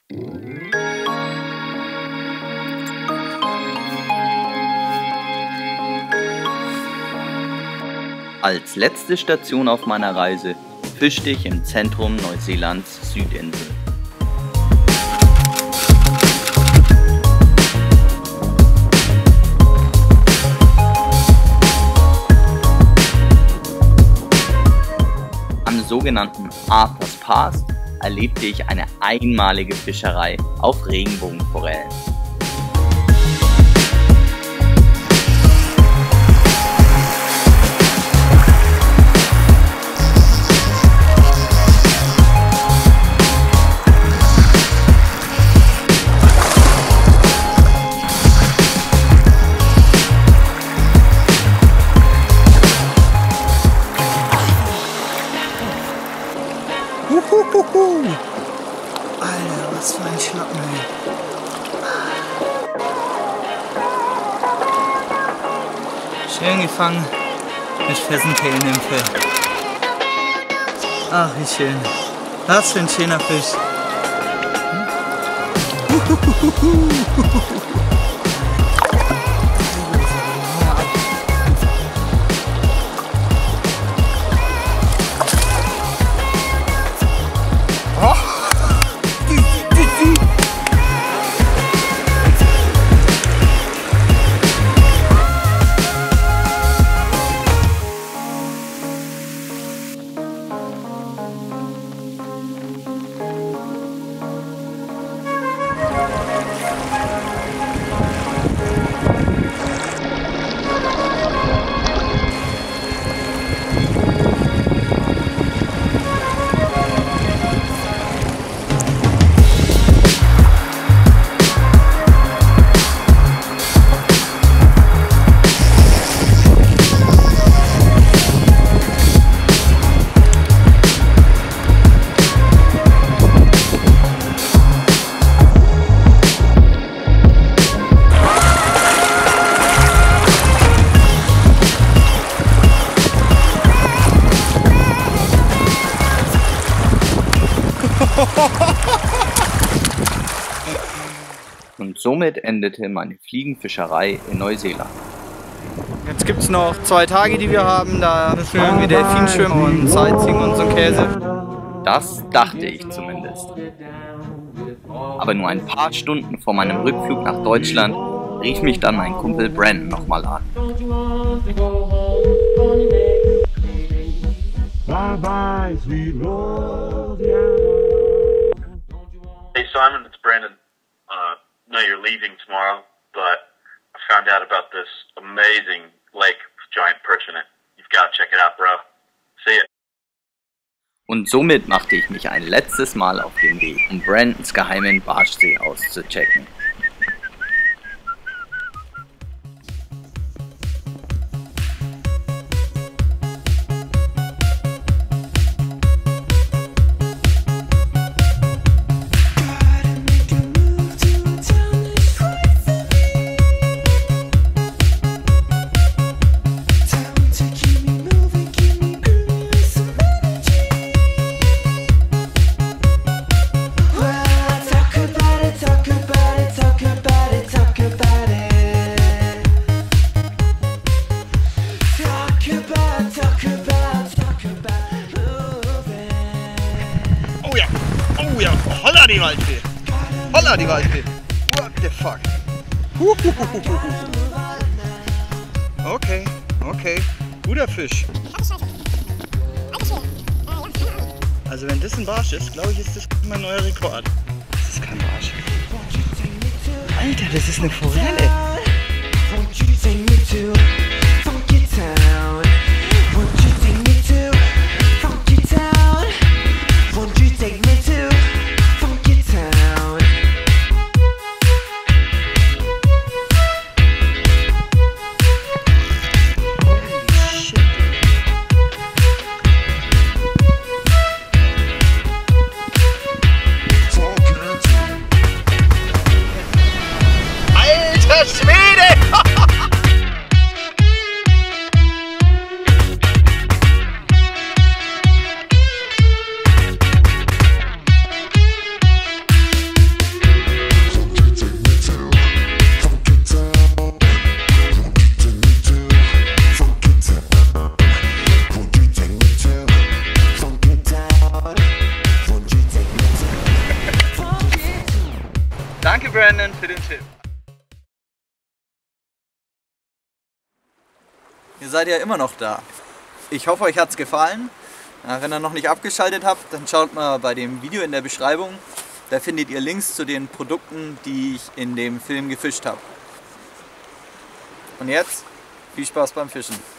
Als letzte Station auf meiner Reise fischte ich im Zentrum Neuseelands Südinsel. Am sogenannten Arthur's Pass erlebte ich eine einmalige Fischerei auf Regenbogenforellen. Alter, was für ein Schnappen, ey. Schön gefangen mit Fessenkelnymphe. Ach, wie schön. Was für ein schöner Fisch. Und somit endete meine Fliegenfischerei in Neuseeland. Jetzt gibt es noch 2 Tage, die wir haben. Da müssen wir irgendwie Delfin schwimmen und Sightseeing und so ein Käse. Das dachte ich zumindest. Aber nur ein paar Stunden vor meinem Rückflug nach Deutschland rief mich dann mein Kumpel Brandon nochmal an. Hey Simon, it's Brandon. I know you're leaving tomorrow, but I found out about this amazing lake with giant perch in it. You've got to check it out, bro. See ya. Und somit machte ich mich ein letztes Mal auf den Weg, um Brandons geheimen Barschsee auszuchecken. Oh ja, holla die Waldfee! Holla die Waldfee! What the fuck? Okay, okay. Guter Fisch. Also wenn das ein Barsch ist, glaube ich, ist das mein neuer Rekord. Das ist kein Barsch. Alter, das ist eine Forelle. Schwede! Brandon für den Tipp. Ihr seid ja immer noch da. Ich hoffe, euch hat es gefallen. Wenn ihr noch nicht abgeschaltet habt, dann schaut mal bei dem Video in der Beschreibung. Da findet ihr Links zu den Produkten, die ich in dem Film gefischt habe. Und jetzt viel Spaß beim Fischen.